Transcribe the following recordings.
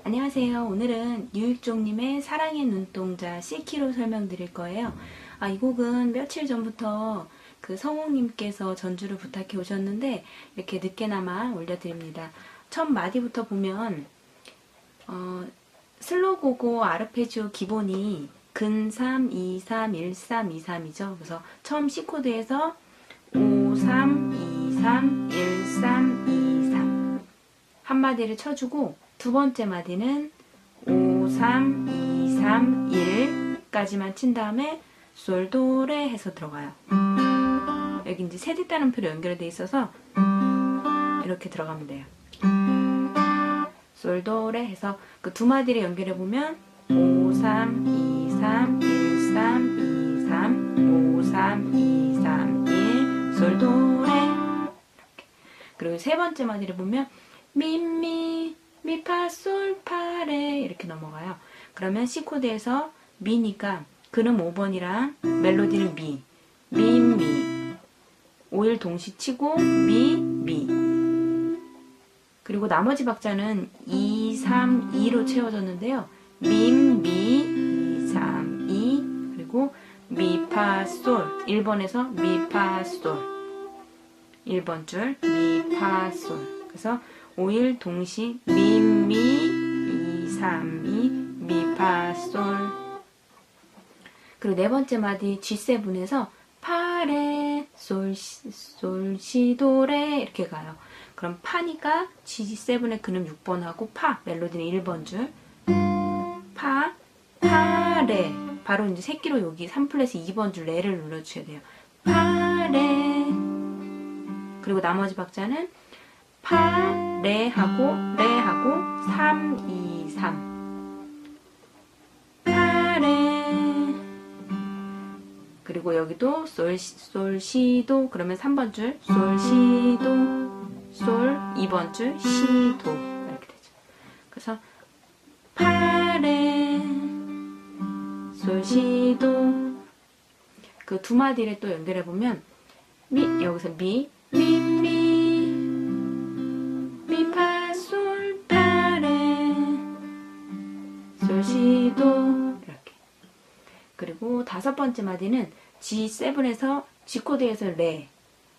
안녕하세요. 오늘은 유익종님의 사랑의 눈동자 C키로 설명드릴 거예요. 이 곡은 며칠 전부터 그 성우님께서 전주를 부탁해 오셨는데 이렇게 늦게나마 올려드립니다. 첫 마디부터 보면 슬로고고 아르페지오 기본이 근 3, 2, 3, 1, 3, 2, 3이죠. 그래서 처음 C코드에서 5, 3, 2, 3, 1, 3, 2, 3 한 마디를 쳐주고 두 번째 마디는 5, 3, 2, 3, 1까지만 친 다음에 솔, 도, 레 해서 들어가요. 여기 이제 세디 따름표로 연결되어 있어서 이렇게 들어가면 돼요. 솔, 도, 레 해서 그 두 마디를 연결해 보면 5, 3, 2, 3, 1, 3, 2, 3, 5, 3, 2, 3, 1, 솔, 도, 레 이렇게. 그리고 세 번째 마디를 보면 미, 파, 솔, 파, 레 이렇게 넘어가요. 그러면 C코드에서 미니까 그는 5번이랑 멜로디는 미, 5일 동시 치고 미 그리고 나머지 박자는 2, 3, 2로 채워졌는데요. 미, 2, 3, 2 그리고 미, 파, 솔 1번에서 미, 파, 솔 1번 줄 미, 파, 솔 그래서 5일 동시 미, 2, 3, 2 미, 파, 솔 그리고 네 번째 마디 G7에서 파, 레, 솔, 시, 도, 레 이렇게 가요. 그럼 파니까 G7의 그는 6번 하고 파 멜로디는 1번 줄 파, 레 바로 이제 새끼로 여기 3플랫에 2번 줄 레를 눌러주셔야 돼요. 파, 레 그리고 나머지 박자는 파, 레 하고 3, 2, 3 파, 레 그리고 여기도 솔, 시, 도 그러면 3번 줄 솔, 시, 도 솔 2번 줄 시, 도 이렇게 되죠. 그래서 파, 레 솔, 시, 도 그 두 마디를 또 연결해 보면 여기서 미, 파, 솔, 파, 레 솔, 시, 도 이렇게. 그리고 다섯 번째 마디는 G7에서 G코드에서 레,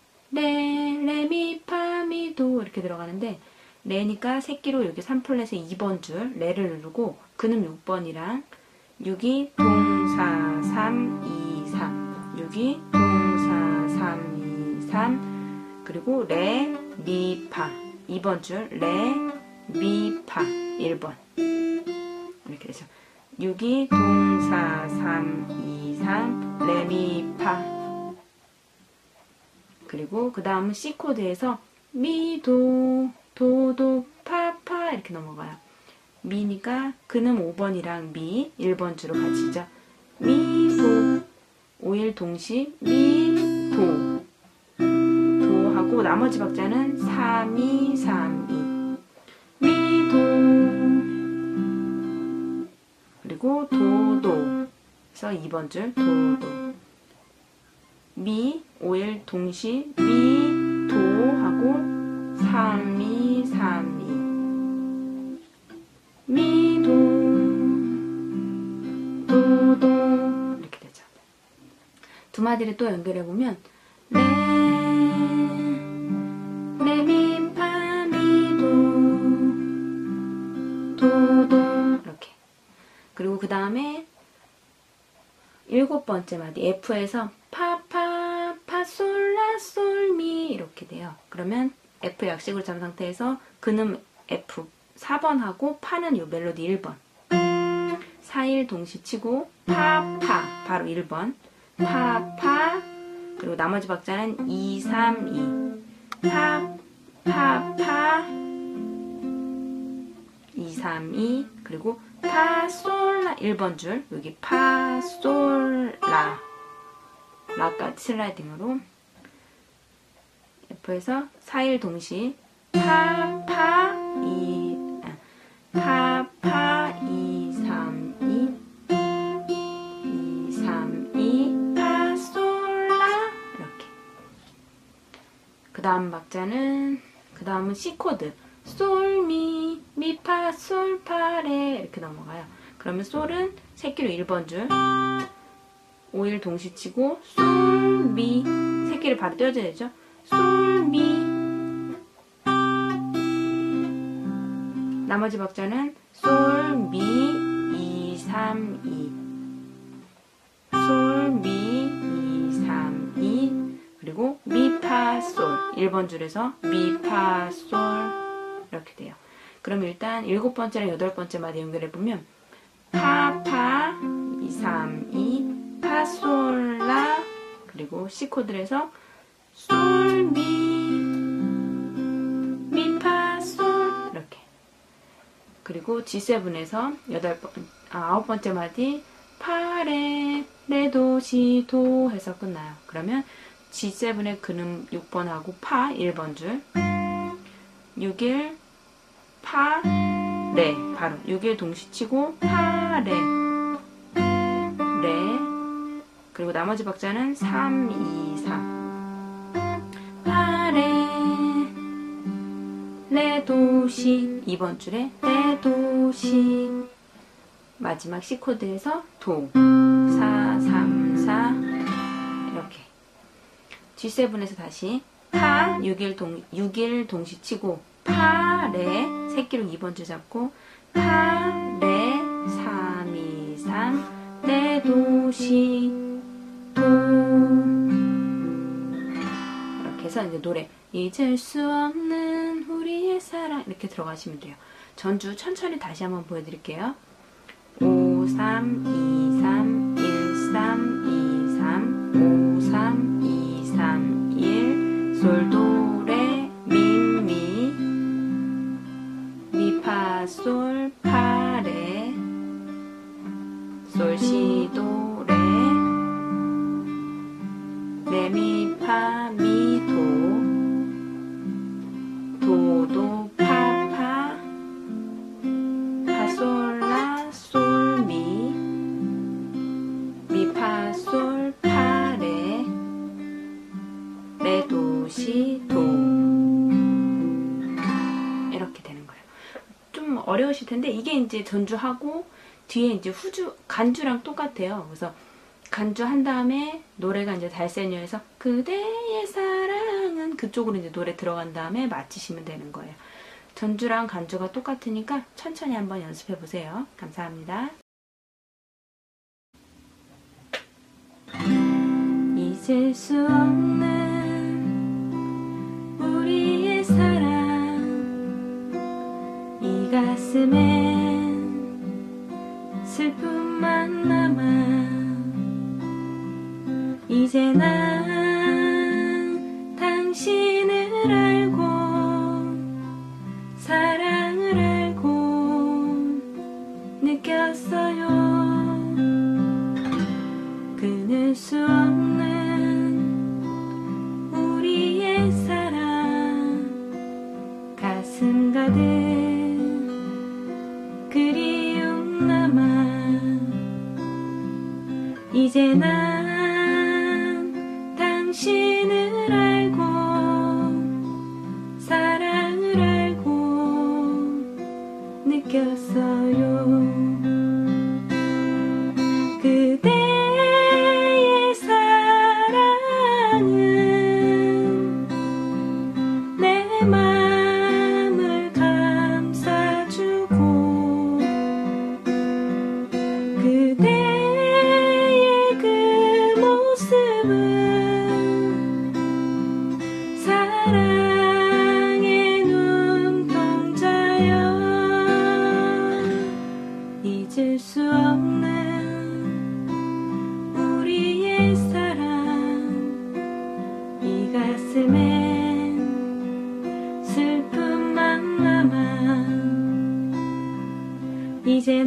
미, 파, 미, 도 이렇게 들어가는데 레니까 새끼로 여기 3플랫에 2번 줄 레를 누르고 그는 6번이랑 6이 동사 3, 2, 3 6이 동사 3, 2, 3 그리고 레, 미, 파 2번 줄 레, 미, 파 1번 이렇게 되죠. 6이 동사 3, 2, 3 레, 미, 파 그리고 그 다음은 C코드에서 미, 도, 파, 파 이렇게 넘어가요. 미니까 그는 5번이랑 미 1번 주로 같이죠. 미, 도 5일 동시 미, 도 하고 나머지 박자는 3, 2, 3, 2 미, 도 그리고 도 그래서 2번 줄 도 미 5일 동시 미, 도 하고 3, 2, 3, 2 미, 도 이렇게 되죠. 두 마디를 또 연결해 보면 레, 미, 파, 미, 도 이렇게. 그리고 그 다음에 7번째 마디 F에서 파, 솔, 라, 솔, 미 이렇게 돼요. 그러면 F 약식으로 잡은 상태에서 그는 F 4번 하고 파는 이 멜로디 1번 4일 동시 치고 파 바로 1번 파 그리고 나머지 박자는 2, 3, 2 파 2, 3, 2 그리고 파, 솔, 라 1번 줄 여기 파, 솔, 라까지 슬라이딩으로 F에서 4일 동시 파 2, 3, 2 파, 솔, 라 이렇게. 그 다음 박자는 그 다음은 C 코드 솔, 미, 미, 파, 솔, 파, 레 이렇게 넘어가요. 그러면 솔은 새끼로 1번 줄 5일 동시 치고 솔, 미 새끼를 바로 떼어줘야 되죠. 솔, 미 나머지 박자는 솔, 미, 2, 3, 2 솔, 미, 2, 3, 2 그리고 미, 파, 솔 1번 줄에서 미, 파, 솔 이렇게 돼요. 그럼 일단 7번째랑 8번째 마디 연결해보면 파, 파, 2, 3, 2 파, 솔, 라 그리고 C 코드를 해서 솔, 미, 파, 솔 이렇게 그리고 G7에서 9번째 마디 파, 레, 도, 시, 도 해서 끝나요. 그러면 G7의 근음 6번하고 파 1번 줄 6일 파, 레 바로 6일 동시 치고 파, 레 그리고 나머지 박자는 3, 2, 3 파, 레, 도, 시 2번 줄에 레, 도, 시 마지막 C 코드에서 도 4, 3, 4 이렇게 G7에서 다시 파 6일 동시 치고 파, 레 새끼로 2번 줄 잡고 파, 레 3, 2, 3 레, 도, 시, 도 이렇게 해서 이제 노래 잊을 수 없는 우리의 사랑 이렇게 들어가시면 돼요. 전주 천천히 다시 한번 보여드릴게요. 5, 3, 2, 3, 1, 3, 2, 3 5, 3, 2, 3, 1 솔, 도, 레, 미, 파, 솔, 파, 레 솔, 시, 도, 레, 미, 파, 미, 도, 도, 파, 파, 솔, 라, 솔, 미, 파, 솔, 파, 레, 도, 시, 도 이렇게 되는 거예요. 좀 어려우실 텐데 이게 이제 전주하고 뒤에 이제 간주랑 똑같아요. 그래서 간주 한 다음에 노래가 이제 달세뇨에서 그대의 사랑은 그쪽으로 이제 노래 들어간 다음에 마치시면 되는 거예요. 전주랑 간주가 똑같으니까 천천히 한번 연습해 보세요. 감사합니다. 잊을 수 없는 우리의 사랑 이 가슴엔 슬픔만 남아 이제 난 당신을 알고 사랑을 알고 느꼈어요. 끊을 수 없는 우리의 사랑 가슴 가득 그리움 남아 이제 난 당신을 알고 사랑을 알고 느꼈어요. 그대의 사랑은 내 맘을 감싸주고 그대의 그 모습은 사랑의 눈동자여 잊을 수 없는 우리의 사랑 이 가슴엔 슬픔만 남아 이제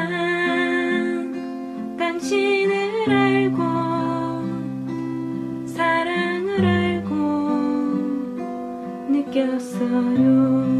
난 당신을 알고 사랑을 알고 느꼈어요.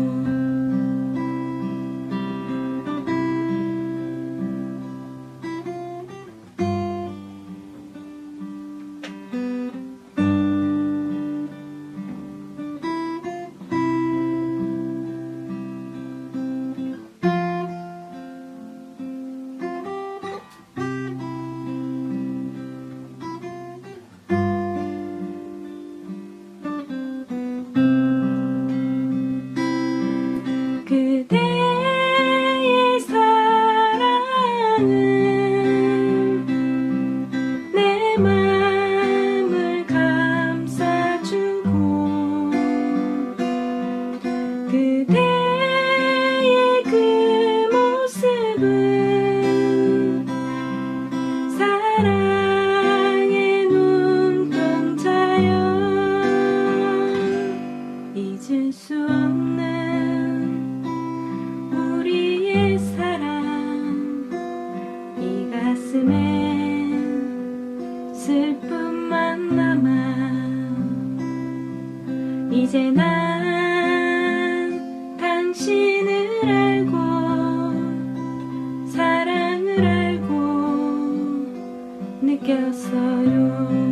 이겼어요.